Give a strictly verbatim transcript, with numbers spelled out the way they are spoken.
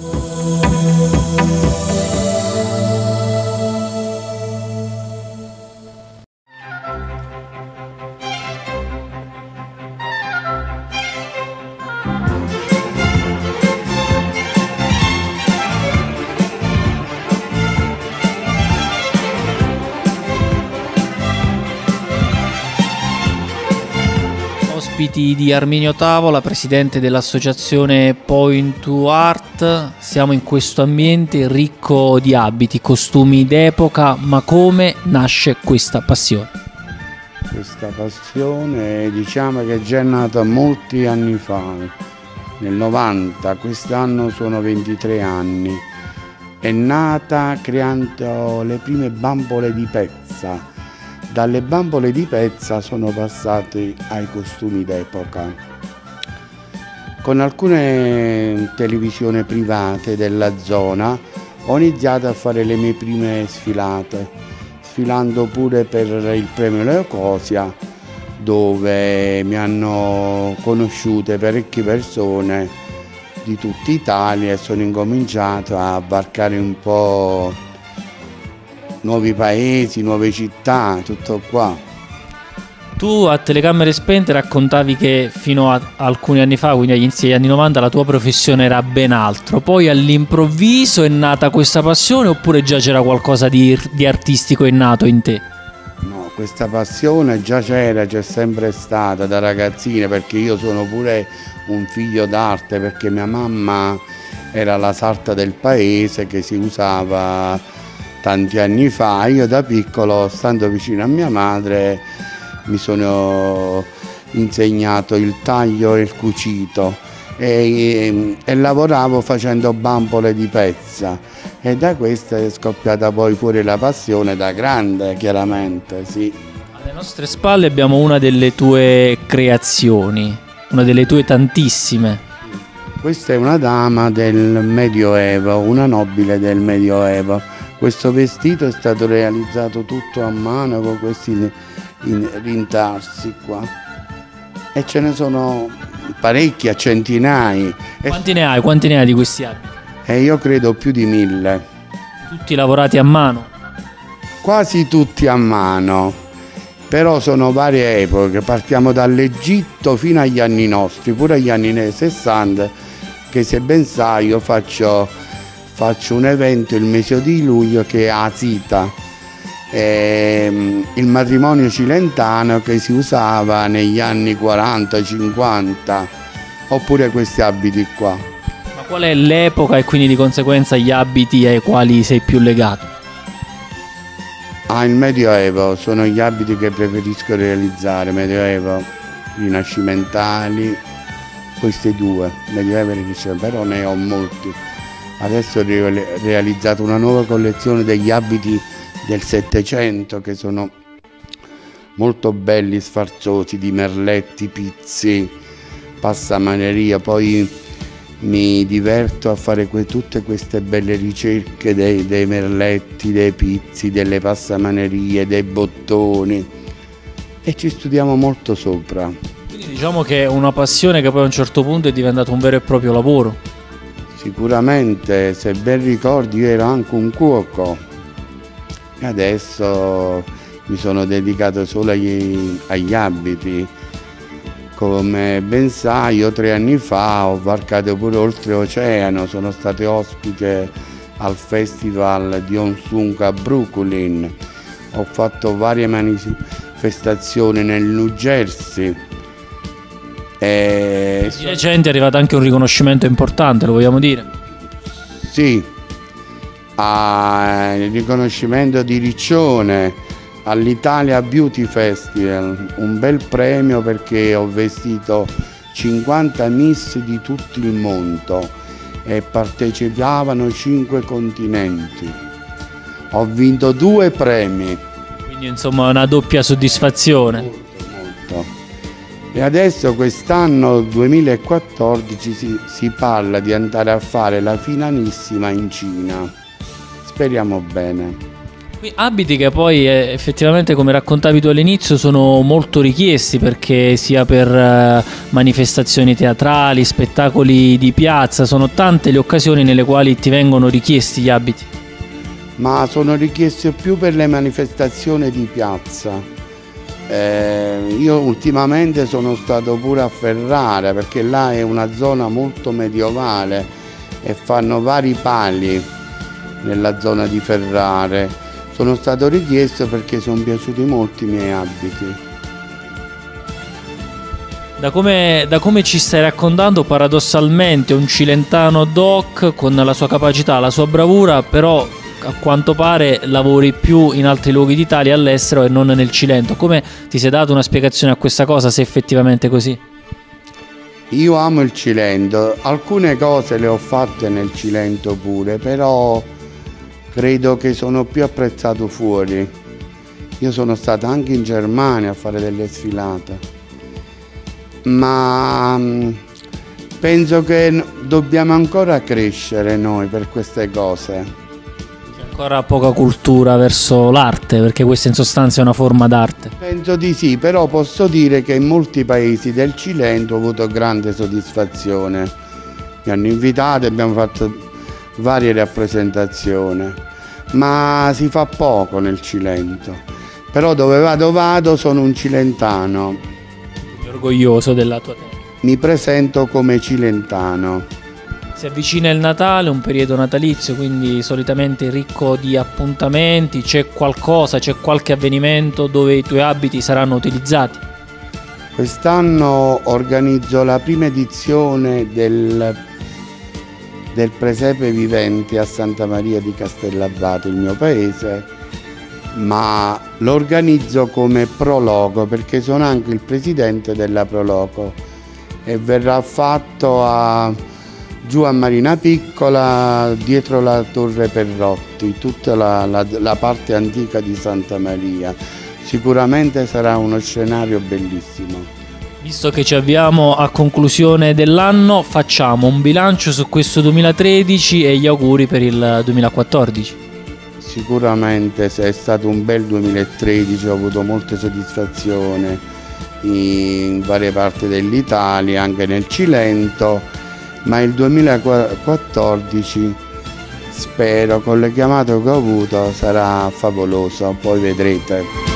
Ospiti di Arminio Tavola, presidente dell'associazione Point to Art. Siamo in questo ambiente ricco di abiti, costumi d'epoca, ma come nasce questa passione? Questa passione diciamo che è già nata molti anni fa, nel novanta, quest'anno sono ventitré anni. È nata creando le prime bambole di pezza. Dalle bambole di pezza sono passati ai costumi d'epoca. Con alcune televisioni private della zona ho iniziato a fare le mie prime sfilate, sfilando pure per il premio Leocosia, dove mi hanno conosciute parecchie persone di tutta Italia e sono incominciato a varcare un po' nuovi paesi, nuove città, tutto qua. Tu a Telecamere Spente raccontavi che fino a alcuni anni fa, quindi agli inizi degli anni novanta, la tua professione era ben altro. Poi all'improvviso è nata questa passione oppure già c'era qualcosa di, di artistico innato in te? No, questa passione già c'era, c'è sempre stata da ragazzina, perché io sono pure un figlio d'arte, perché mia mamma era la sarta del paese che si usava tanti anni fa. Io da piccolo, stando vicino a mia madre, mi sono insegnato il taglio e il cucito e, e lavoravo facendo bambole di pezza, e da questa è scoppiata poi pure la passione da grande, chiaramente, sì. Alle nostre spalle abbiamo una delle tue creazioni, una delle tue tantissime. Questa è una dama del Medioevo, una nobile del Medioevo. Questo vestito è stato realizzato tutto a mano con questi rintarsi qua, e ce ne sono parecchi, a centinaia. Quanti ne hai? Quanti ne hai di questi abiti? E io credo più di mille. Tutti lavorati a mano? Quasi tutti a mano, però sono varie epoche, partiamo dall'Egitto fino agli anni nostri, pure agli anni sessanta, che se ben sai io faccio, faccio un evento il mese di luglio che è Asita, eh, il matrimonio cilentano che si usava negli anni quaranta cinquanta, oppure questi abiti qua. Ma qual è l'epoca e quindi di conseguenza gli abiti ai quali sei più legato? Ah, il Medioevo, sono gli abiti che preferisco realizzare, Medioevo, rinascimentali, questi due, Medioevo e rinascimentali, però ne ho molti. Adesso ho realizzato una nuova collezione degli abiti del Settecento che sono molto belli, sfarzosi, di merletti, pizzi, passamaneria. Poi mi diverto a fare que tutte queste belle ricerche dei, dei merletti, dei pizzi, delle passamanerie, dei bottoni, e ci studiamo molto sopra. Quindi diciamo che è una passione che poi a un certo punto è diventato un vero e proprio lavoro. Sicuramente, se ben ricordi, io ero anche un cuoco e adesso mi sono dedicato solo agli, agli abiti. Come ben sai, io tre anni fa ho varcato pure oltreoceano, sono stato ospite al festival di Onsung a Brooklyn, ho fatto varie manifestazioni nel New Jersey. E di recente è arrivato anche un riconoscimento importante, lo vogliamo dire? Sì, ah, il riconoscimento di Riccione all'Italia Beauty Festival, un bel premio perché ho vestito cinquanta miss di tutto il mondo e partecipavano cinque continenti. Ho vinto due premi. Quindi insomma una doppia soddisfazione. Molto, molto. E adesso quest'anno duemilaquattordici si, si parla di andare a fare la finalissima in Cina. Speriamo bene. Abiti che poi eh, effettivamente, come raccontavi tu all'inizio, sono molto richiesti, perché sia per eh, manifestazioni teatrali, spettacoli di piazza, sono tante le occasioni nelle quali ti vengono richiesti gli abiti. Ma sono richiesti più per le manifestazioni di piazza. Eh, io ultimamente sono stato pure a Ferrara, perché là è una zona molto medievale e fanno vari pali nella zona di Ferrara. Sono stato richiesto perché sono piaciuti molto i miei abiti. Da come, da come ci stai raccontando, paradossalmente un cilentano doc con la sua capacità, la sua bravura, però a quanto pare lavori più in altri luoghi d'Italia, all'estero, e non nel Cilento. Come ti sei dato una spiegazione a questa cosa, se effettivamente è così? Io amo il Cilento, alcune cose le ho fatte nel Cilento pure, però credo che sono più apprezzato fuori. Io sono stato anche in Germania a fare delle sfilate, ma penso che dobbiamo ancora crescere noi per queste cose. C'è ancora poca cultura verso l'arte, perché questa in sostanza è una forma d'arte. Penso di sì, però posso dire che in molti paesi del Cilento ho avuto grande soddisfazione. Mi hanno invitato e abbiamo fatto varie rappresentazioni, ma si fa poco nel Cilento. Però dove vado vado sono un cilentano. Sei orgoglioso della tua terra. Mi presento come cilentano. Si avvicina il Natale, un periodo natalizio, quindi solitamente ricco di appuntamenti. C'è qualcosa, c'è qualche avvenimento dove i tuoi abiti saranno utilizzati? Quest'anno organizzo la prima edizione del del Presepe Vivente a Santa Maria di Castellabate, il mio paese, ma lo organizzo come Proloco, perché sono anche il presidente della Proloco, e verrà fatto a, giù a Marina Piccola, dietro la Torre Perrotti, tutta la, la, la parte antica di Santa Maria. Sicuramente sarà uno scenario bellissimo. Visto che ci avviamo a conclusione dell'anno, facciamo un bilancio su questo duemilatredici e gli auguri per il duemilaquattordici. Sicuramente è stato un bel duemilatredici, ho avuto molte soddisfazioni in varie parti dell'Italia, anche nel Cilento, ma il duemilaquattordici spero, con le chiamate che ho avuto, sarà favoloso, poi vedrete.